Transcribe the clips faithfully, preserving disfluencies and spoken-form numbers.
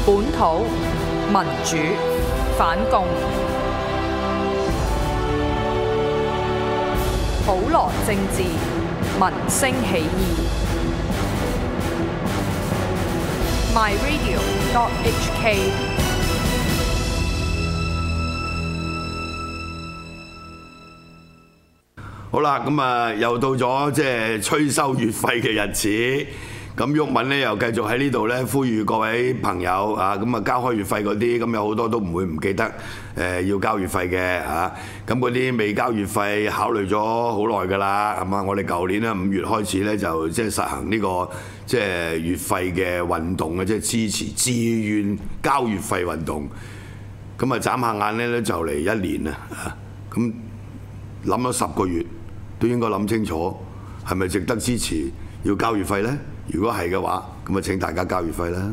本土民主反共，普羅政治民聲起義。My Radio dot H K。 好啦，咁啊又到咗即係催收月費嘅日子，咁毓民咧又繼續喺呢度咧呼籲各位朋友啊，咁啊交開月費嗰啲，咁有好多都唔會唔記得誒、呃、要交月費嘅嚇，咁嗰啲未交月費考慮咗好耐㗎啦，係嘛？我哋舊年咧五月開始咧就即係實行呢、這個即係月費嘅運動嘅，即係支持自願交月費運動。咁啊眨下眼咧咧就嚟一年啦，咁諗咗十個月。都應該諗清楚係咪值得支持要交月費呢？如果係嘅話，咁啊請大家交月費啦。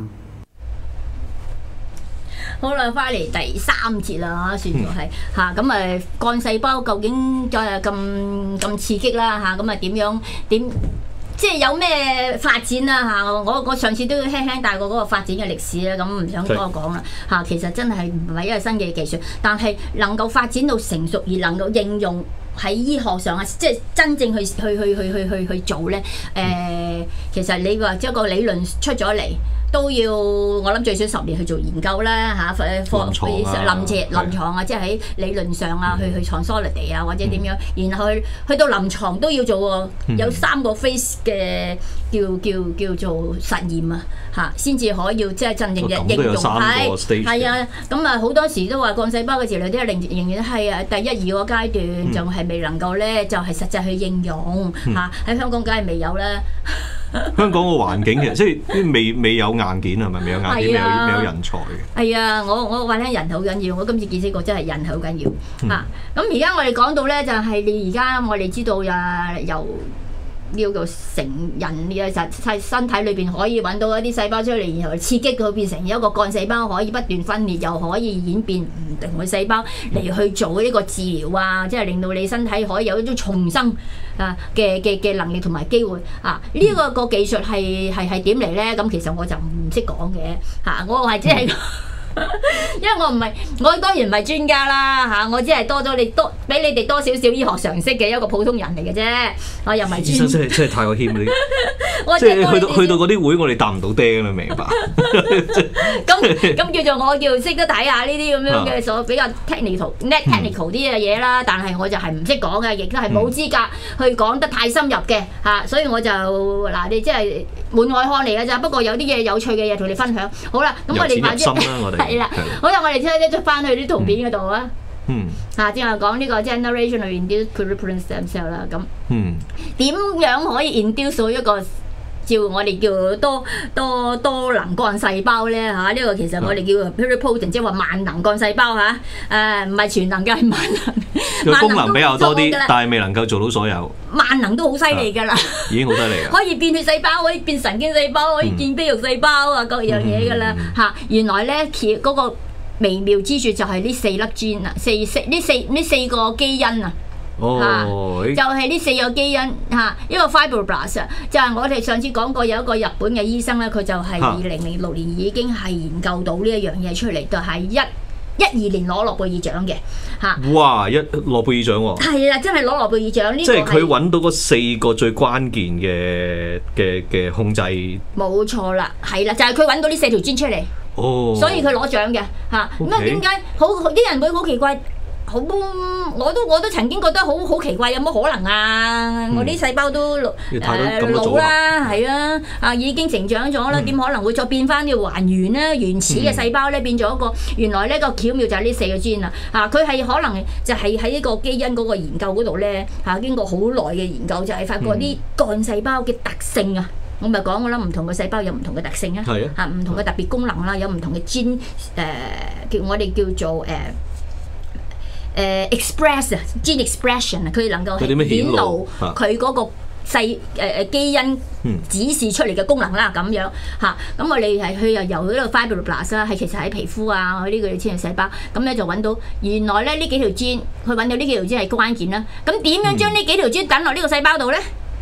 好啦，翻嚟第三節啦嚇，算做係嚇咁誒幹細胞究竟再咁咁刺激啦嚇，咁啊點樣點即係有咩發展啦嚇？我我上次都輕輕帶過嗰個發展嘅歷史咧，咁唔想多講啦嚇。其實真係唔係一個新嘅技術，但係能夠發展到成熟而能夠應用喺醫學上啊，即係真正去去去去去去去做咧。誒、呃，其實你話即係個理論出咗嚟，都要我諗最少十年去做研究啦嚇。誒、啊，臨床臨牀臨牀啊，即係喺理論上啊，去去 consolidate 啊，或者點樣，嗯、然後去去到臨床都要做喎，嗯、有三個 phase 嘅叫叫叫做實驗啊嚇，先至可以即係真正嘅應用係係啊。咁啊好多時都話幹細胞嘅治療都係仍仍然係啊第一二個階段，嗯、就係未能夠咧就係、是、實際去應用嚇。喺、嗯啊、香港梗係未有啦。 香港個環境其實即係未未有硬件係咪？未有硬件，未有未有人才嘅。係啊，我我話咧人好緊要，我今次見識過真係人好緊要、嗯、啊！咁而家我哋講到咧就係、是、你而家我哋知道啊由。呢個成人嘅實係身體裏邊可以揾到一啲細胞出嚟，然後刺激佢變成一個幹細胞，可以不斷分裂，又可以演變唔同嘅細胞嚟去做呢個治療啊！即係令到你身體可以有一種重生啊嘅嘅嘅能力同埋機會啊！呢、這個個技術係係係點嚟咧？咁其實我就唔識講嘅嚇，我係即係。因為我唔係，我當然唔係專家啦嚇，我只係多咗你多，比你哋多少少醫學常識嘅一個普通人嚟嘅啫，我又唔係專。醫生真係真係太過謙啲，即係去到去到嗰啲會，我哋答唔到釘啦，明白？ 咁咁叫做我叫識得睇下呢啲咁樣嘅所比較 technical、net technical 啲嘅嘢啦，但係我就係唔識講嘅，亦都係冇資格去講得太深入嘅嚇，所以我就嗱你即係門外漢嚟嘅咋，不過有啲嘢有趣嘅嘢同你分享。好啦，咁我哋快啲。係啦，好啦，我哋即係即係翻去啲圖片嗰度啊。嗯。啊，正話講呢個 generation of induced pluripotent stem cell 啦，咁。嗯。點樣可以 induce 到一個叫我哋叫多多多能幹細胞咧？嚇、啊，呢、這個其實我哋叫 pluripotent，即係話萬能幹細胞嚇。誒，唔係全能嘅，係萬能。 個功能比較多啲，但係未能夠做到所有。 萬能都好犀利㗎啦， 已經好犀利㗎。 可以變血細胞，可以變神經細胞，可以變肌肉細胞啊，各樣嘢㗎啦嚇。原來咧，其嗰個微妙之處就係呢四粒 gene 啊，四四呢四呢四個基因啊。哦，就係呢四個基因嚇，一個 fibroblast 就係我哋上次講過有一個日本嘅醫生咧，佢就係二零零六年已經係研究到呢一樣嘢出嚟，就係一一二年攞諾貝爾獎嘅嚇。哇！ 一諾貝爾獎喎， 係啊，真係攞諾貝爾獎呢個係。 即係佢揾到嗰四個最關鍵嘅嘅嘅控制。冇錯啦，係啦，就係佢揾到呢四條 gene 出嚟。哦，所以佢攞獎嘅嚇。咁啊點解好啲人會好奇怪？好，我都我都曾經覺得好好奇怪，有乜可能啊？嗯、我啲細胞都誒、呃、老啦，係啊，啊已經成長咗啦，點、嗯、可能會再變翻要還原咧？原始嘅細胞咧變咗一個，原來呢個巧妙就係呢四個 gene 啊！啊，佢係可能就係喺呢個基因嗰個研究嗰度咧嚇，經過好耐嘅研究就係、是、發覺啲幹細胞嘅特性啊！我咪講過啦，唔同嘅細胞有唔同嘅特性啊，嚇唔同嘅特別功能啦，有唔同嘅 gene 誒叫我哋叫做誒。呃誒、uh, express 啊 gene expression 啊，佢能夠顯露佢嗰個細誒誒基因指示出嚟嘅功能啦，咁樣嚇。咁我哋係佢又由呢個 fibroblast 啦，係其實喺皮膚啊，呢個纖維細胞，咁咧就揾到原來咧呢幾條 gene，佢揾到呢幾條 gene係關鍵啦。咁點樣將呢幾條 gene等落呢個細胞度咧？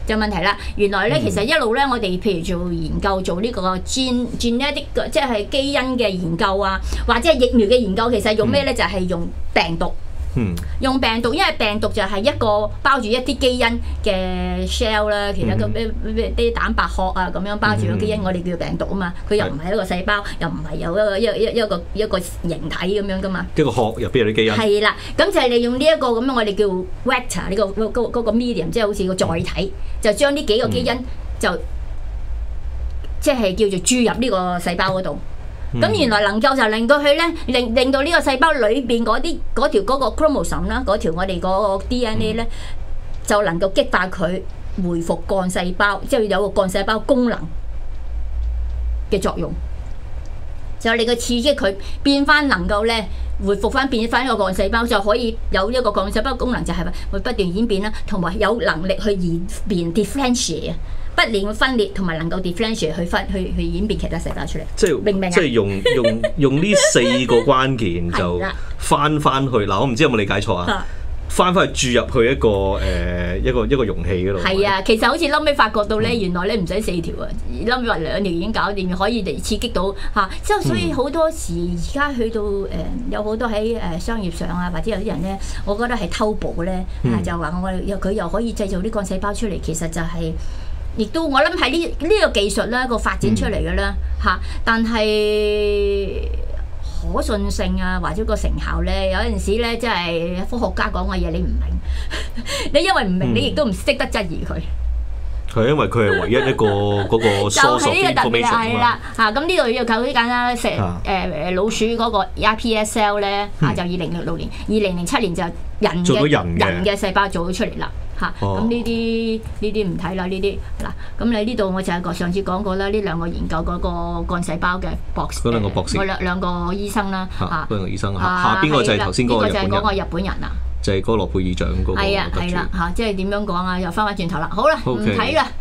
就問題啦。原來咧，其實一路咧，我哋譬如做研究，做呢個 gene genetic即係基因嘅研究啊，或者係疫苗嘅研究，其實用咩咧？就係用病毒。 嗯、 用病毒，因為病毒就係一個包住一啲基因嘅 shell 啦，其他嘅咩咩啲蛋白殼啊咁樣包住個基因，嗯、我哋叫病毒啊嘛。佢又唔係一個細胞，又唔係有一個一一一個一個形體咁樣噶嘛。一個殼入邊有啲基因。係啦，咁就係利用呢一個咁樣，我哋叫 vector 呢個嗰嗰嗰個 medium， 即係好似個載體，就將呢幾個基因就即係叫做注入呢個細胞嗰度。咁、嗯、原來能夠就令到佢咧，令令到呢個細胞裏邊嗰啲嗰條嗰個 chromosome 啦，嗰條我哋嗰個 D N A 咧，就能夠激發佢回復幹細胞，即係有個幹細胞功能嘅作用，就令佢刺激佢變翻能夠咧回復翻變翻一個幹細胞，就可以有一個幹細胞功能，就係會不斷演變啦，同埋有能力去演變 differentiate 啊。不斷分裂同埋能夠 differentiate 去分去去演變其他細胞出嚟，即係明唔明啊？ 即係用用用呢四個關鍵就翻翻去嗱，我唔知有冇理解錯啊？翻翻去注入去一個誒、呃、一個一個容器嗰度。係啊， 其實好似後尾發覺到咧，嗯、原來咧唔使四條啊，後尾話兩條已經搞掂，可以嚟刺激到嚇。之、啊、後所以好多時而家去到誒、呃、有好多喺誒商業上啊，或者有啲人咧，我覺得係偷步咧，嗯、就話我又佢又可以製造啲幹細胞出嚟，其實就係、是。亦都我諗係呢呢個技術咧個發展出嚟嘅啦嚇，但係可信性啊或者個成效咧，有陣時咧即係科學家講嘅嘢你唔明，你因為唔明、嗯、你亦都唔識得質疑佢。 係因為佢係唯一一個嗰個 source of information 啦嚇，咁呢度要靠啲簡單食誒誒老鼠嗰個 I P S cell 咧嚇，就二零零六年、二零零七年就人嘅人嘅細胞做咗出嚟啦。嚇，咁呢啲呢啲唔睇啦，呢啲嗱，咁你呢度我就係個上次講過啦，呢兩個研究嗰個幹細胞嘅博士， 嗰兩個博士， 嗰兩兩個醫生啦，嚇， 嗰兩個醫生，下下邊個就係頭先嗰個日本人， 呢個就係嗰個日本人啊， 就係嗰個諾貝爾獎嗰個， 係啊係啦嚇，即係點樣講啊？又翻返轉頭啦，好啦，唔睇啦，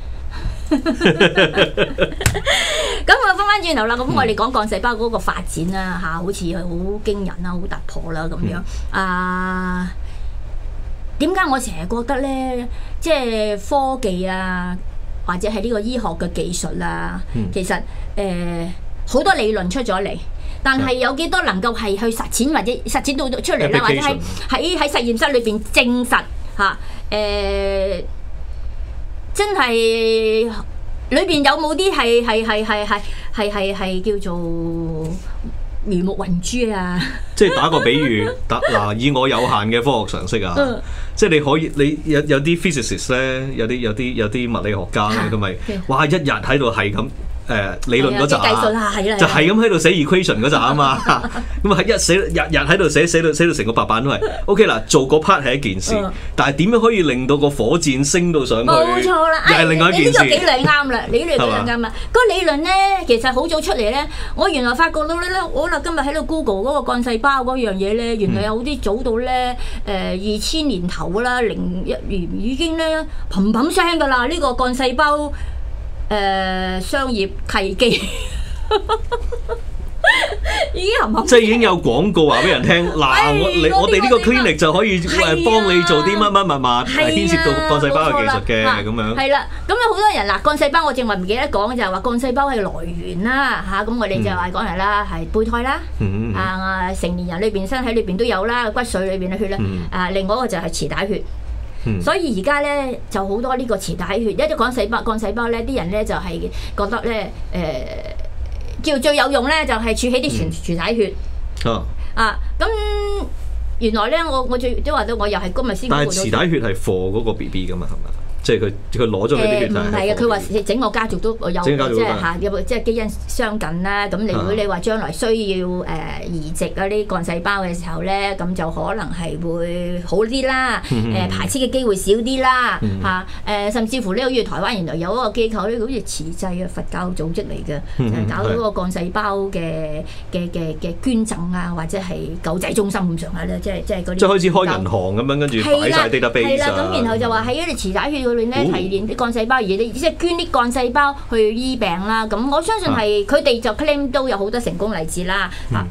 咁我翻返轉頭啦，咁我哋講幹細胞嗰個發展啦嚇，好似係好驚人啦，好突破啦咁樣啊。點解我成日覺得咧，即係科技啊，或者係呢個醫學嘅技術啊，嗯、其實誒好、呃、多理論出咗嚟，但係有幾多能夠係去實踐或者實踐到出嚟咧，或者喺喺喺實驗室裏邊證實嚇誒，真係裏邊有冇啲係係係係係係係係叫做魚目混珠啊！ 即係打個比喻，打嗱以我有限嘅科學常識啊，嗯、即係你可以你有有啲 physicist 咧，有啲有啲有啲物理學家咧，咁咪、啊、哇一日喺度係咁誒理論嗰陣啊，就係咁喺度寫 equation 嗰陣啊嘛，咁啊一寫日日喺度寫寫到寫到成個白板都係 OK 啦，做嗰 part 係一件事，嗯、但係點樣可以令到個火箭升到上去？冇錯啦， 又係另外一件事。 你呢個幾兩啱啦，你呢個幾兩啱啦。個理論咧，其實好早出嚟咧，我原來發覺到咧，我嗱今日喺度 Google 嗰個幹細胞嗰樣嘢咧，原來有啲早到咧誒二千年頭啦，零一年已經咧嘭嘭聲㗎啦，呢、呢個幹細胞。誒、呃、商業契機已經含含， 即係已經有廣告話俾人聽嗱、啊，我你我哋呢個 clinic 就可以誒幫你做啲乜乜乜乜，牽涉到幹細胞嘅技術嘅咁樣。 係啦，咁有好多人嗱，幹細胞我正話唔記得講就係話幹細胞係來源啦嚇，咁、啊、我哋就話講嚟啦，係胚胎啦，嗯、啊成年人裏邊身體裏邊都有啦，骨髓裏邊嘅血啦，嗯、啊另外一個就係臍帶血。嗯、所以而家咧就好多呢個臍帶血，一啲講細胞幹細胞咧，啲人咧就係、是、覺得咧誒、呃、叫最有用咧，就係儲起啲臍臍帶血。哦、嗯、啊，咁原來咧我我最都話到我又係今日先。 但係臍帶血係 for 嗰個 B B 噶嘛，係咪？即係佢佢攞咗佢啲血就係。唔係啊， 佢話整個家族都有，即係嚇有即係基因相近啦。咁你如果你話將來需要誒、呃、移植嗰啲幹細胞嘅時候咧，咁就可能係會好啲啦。誒、呃、排斥嘅機會少啲啦。嚇誒、啊呃，甚至乎咧，好似台灣原來有一個機構咧，好似慈濟嘅佛教組織嚟嘅，就係、搞到嗰個幹細胞嘅嘅嘅嘅捐贈啊，或者係救濟中心咁上下咧，即係即係嗰啲。即係開始開銀行咁樣，跟住擺晒 database。係啦，咁然後就話喺嗰啲臍帶血裏咧提煉啲幹細胞，而你即係捐啲幹細胞去醫病啦。咁我相信係佢哋就 claim 都有好多成功例子啦。嚇、嗯，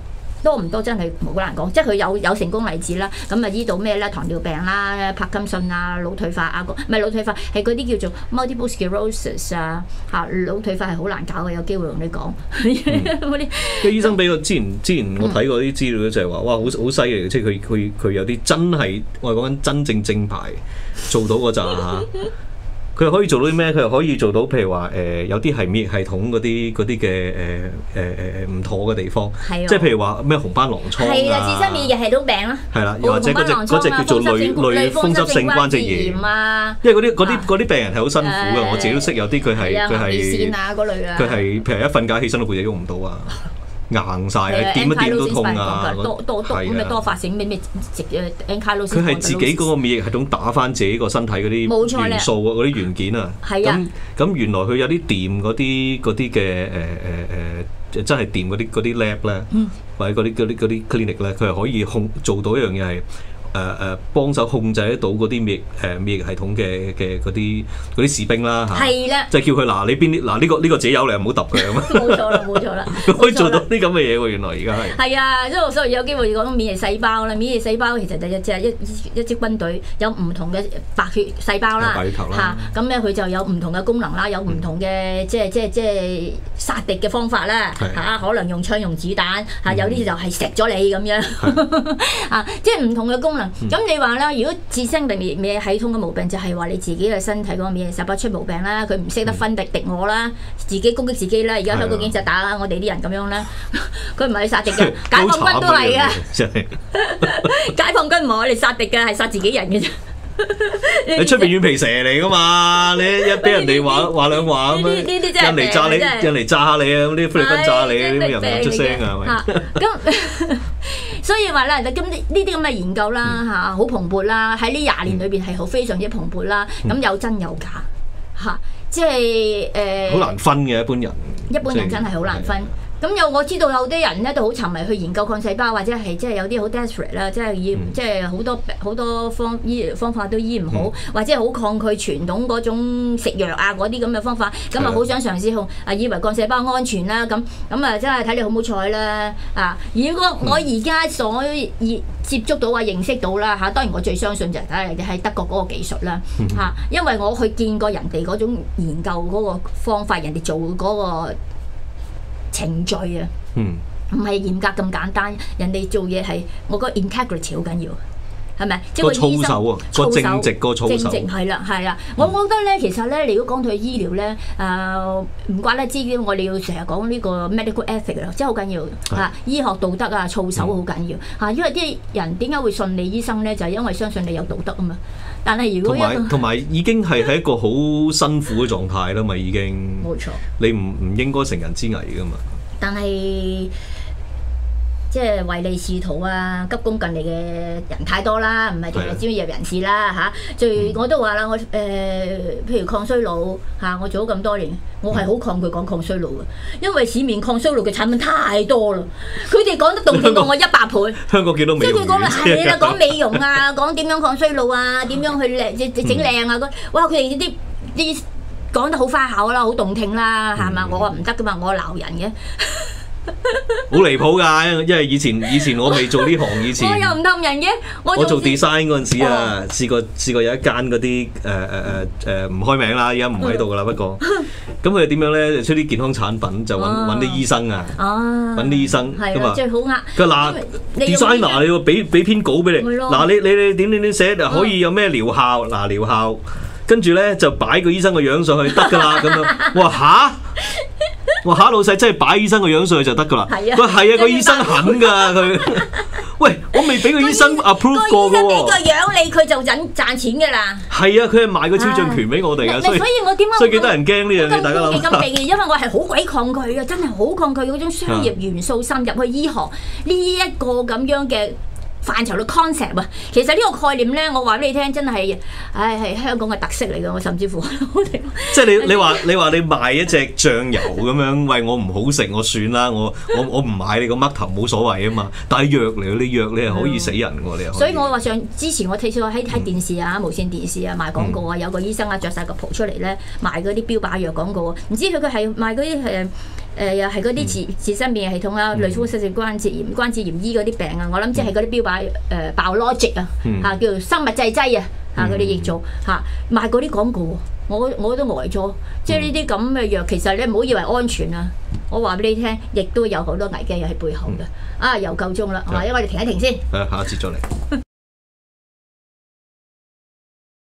多唔多真係好難講，即係佢有有成功例子啦。咁啊醫到咩咧？糖尿病啦、柏金遜啊、腦退化啊，唔係腦退化係嗰啲叫做 multiple sclerosis 啊嚇，腦退化係好難搞嘅，有機會同你講嗰啲。 個醫生俾我之前之前我睇過啲資料就係話，哇好好犀利，即係佢佢佢有啲真係我係講緊真正正牌做到嗰陣嚇。佢又可以做到啲咩？佢又可以做到，譬如話誒、呃，有啲係免疫系統嗰啲嗰啲嘅誒誒誒唔妥嘅地方， 係即係譬如話咩紅斑狼瘡係啊，自身免疫系統病啦， 係啦，又或者嗰隻嗰隻叫做類類風濕性關節炎啊，因為嗰啲嗰啲嗰啲病人係好辛苦嘅，我自己都識有啲佢係佢係佢係譬如一瞓覺起身都背脊喐唔到啊。硬晒啊！掂一掂都痛啊！ 多多多咁咪多發性咩咩直誒 ankylosing。 佢係自己嗰個免疫系統打翻自己個身體嗰啲元素啊，嗰啲元件啊。 係啊。 咁咁原來佢有啲掂嗰啲嗰啲嘅誒誒誒，真係掂嗰啲嗰啲 lab 咧，或者嗰啲嗰啲嗰啲 clinic 咧，佢係可以控做到一樣嘢係。誒誒幫手控制得到嗰啲免誒免疫系統嘅嘅嗰啲嗰啲士兵啦嚇， 係啦， 即係叫佢嗱你邊啲嗱呢個呢個自己有你唔好揼佢咁啊， 冇錯啦冇錯啦， 佢可以做到啲咁嘅嘢喎，原來而家係係啊，即係所以有機會講免疫細胞啦，免疫細胞其實就一隻一一支軍隊有唔同嘅白血細胞啦嚇，咁咧佢就有唔同嘅功能啦，有唔同嘅即係即係即係殺敵嘅方法啦嚇，可能用槍用子彈嚇，有啲就係食咗你咁樣啊，即係唔同嘅功能。咁、嗯、你話啦，如果自身免疫系統嘅毛病，就係話你自己嘅身體嗰個免疫細胞出毛病啦，佢唔識得分敵敵我啦，自己攻擊自己啦。而家香港警察打我哋啲人咁樣啦，佢唔係去殺敵嘅，解放軍都係嘅。解放軍唔係我哋殺敵嘅，係殺自己人嘅啫。 你出邊軟皮蛇嚟噶嘛？你一俾人哋話話兩話咁樣，人嚟炸你，人嚟炸下你啊！咁啲菲律賓炸你，啲人唔出聲啊，係咪？咁所以話咧，咁呢呢啲咁嘅研究啦嚇，好蓬勃啦，喺呢廿年裏邊係好非常之蓬勃啦。咁有真有假嚇，即係誒。好難分嘅一般人。一般人真係好難分。咁有我知道有啲人咧都好沉迷去研究抗細胞，或者係即係有啲好 desperate 啦，即係醫即係好多好多方醫療方法都醫唔好，嗯、或者係好抗拒傳統嗰種食藥啊嗰啲咁嘅方法，咁啊好想嘗試控啊，以為抗細胞安全啦，咁咁啊真係睇你好唔好彩啦啊！如果我而家所接觸到啊認識到啦嚇，當然我最相信就係睇人哋喺德國嗰個技術啦嚇，嗯、因為我去見過人哋嗰種研究嗰個方法，人哋做嗰個程序啊，唔係嚴格咁簡單。人哋做嘢係我覺得 integrity 好緊要，係咪？即係個操守啊，個正直個操守。正直係啦，係啦。我覺得咧，其實咧，你如果講到醫療咧，誒唔怪得知我哋要成日講呢個 medical ethic 啦，即係好緊要嚇。醫學道德啊，操守好緊要嚇。因為啲人點解會信你醫生咧？就係因為相信你有道德啊嘛。但係如果同埋同埋已經係喺一個好辛苦嘅狀態啦嘛，已經冇錯。你唔唔應該乘人之危噶嘛。但係即係唯利是圖啊，急功近利嘅人太多啦，唔係淨係專業人士啦嚇。最我都話啦，我誒、呃、譬如抗衰老嚇，我做咗咁多年，我係好抗拒講抗衰老嘅，因為市面抗衰老嘅產品太多啦，佢哋講得動聽過我一百倍。香港幾多美容？即係佢講係啦，講美容啊，講點樣抗衰老啊，點樣去靚整靚啊，哇！佢哋啲啲講得好花巧啦，好動聽啦，係嘛？我話唔得噶嘛，我鬧人嘅。好離譜㗎，因為以前以前我未做呢行，以前我又唔氹人嘅。我做 design 嗰陣時啊，試過試過有一間嗰啲誒誒誒誒唔開名啦，而家唔喺度㗎啦。不過咁佢哋點樣咧？就出啲健康產品，就揾揾啲醫生啊，揾啲醫生咁啊，最好呃。佢嗱 designer 你要俾俾篇稿俾你，嗱你你你點點點寫可以有咩療效？嗱療效，跟住咧就擺個醫生個樣上去得㗎啦。咁樣哇嚇！哇嚇！老細真係擺醫生個樣上去就得噶啦。係啊，佢係啊，個醫生肯噶佢。喂，我未俾個醫生 approve 過嘅喎。個醫生俾個樣你，佢就賺賺錢噶啦。係啊，佢係賣個肖像權俾我哋嘅。所以我點解所以幾得人驚呢樣嘢？大家諗下。咁避嘅，因為我係好鬼抗拒嘅，真係好抗拒嗰種商業元素滲入去醫學呢一個咁樣嘅範疇嘅 concept 啊，其實呢個概念咧，我話俾你聽，真係，唉，係香港嘅特色嚟嘅。我甚至乎，即係你你話你話你賣一隻醬油咁樣，喂，我唔好食，我算啦，我我我唔買你個嘜頭冇所謂啊嘛。但係藥嚟，你藥你係可以死人㗎，你又。所以我話上之前我睇過喺睇電視啊，無線電視啊賣廣告啊，有個醫生啊着晒個袍出嚟咧賣嗰啲標靶藥廣告啊，唔知佢佢係賣嗰啲誒誒又係嗰啲自自身免疫系統啊，類風濕性關節炎、關節炎醫嗰啲病啊，我諗即係嗰啲標靶誒 Biologic 啊，嚇叫做生物製劑啊，嚇嗰啲譯做嚇賣嗰啲廣告喎，我我都呆咗，即係呢啲咁嘅藥，其實你唔好以為安全啊，我話俾你聽，亦都有好多危機喺背後嘅，啊又夠鐘啦，係嘛？因為我哋停一停先， 誒下一節再嚟。